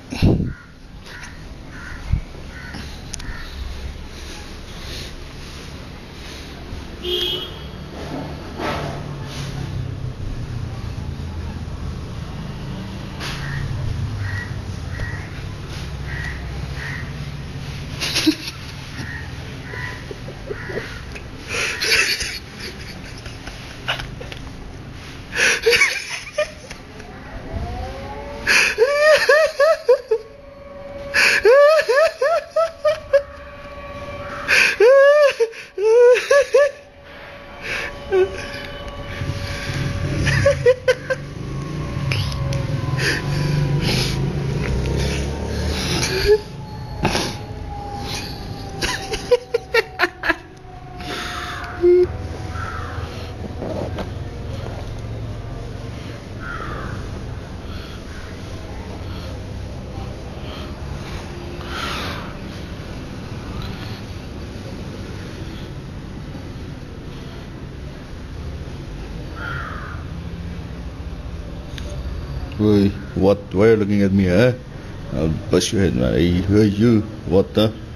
Why, what? Why are you looking at me, huh? I'll bust your head, man. Hey, you, what the?